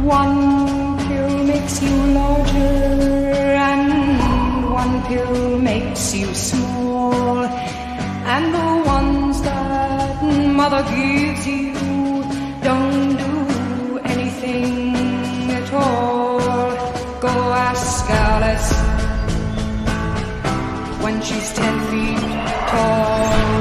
One pill makes you larger and one pill makes you small, and the ones that mother gives you don't do anything at all. Go ask Alice when she's 10 feet tall.